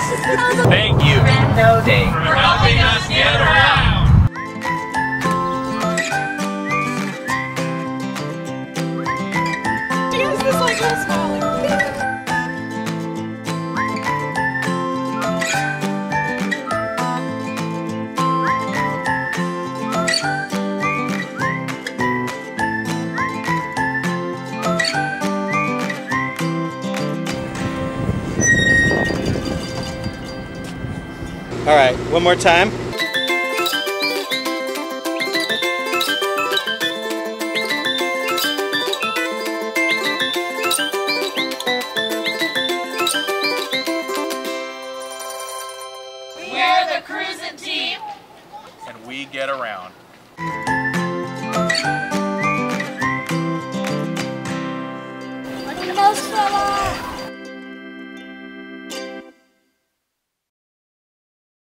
Thank you, No Day, for helping us get around. She has this like little smile. All right, one more time. We're the cruising team, and we get around. Most fella!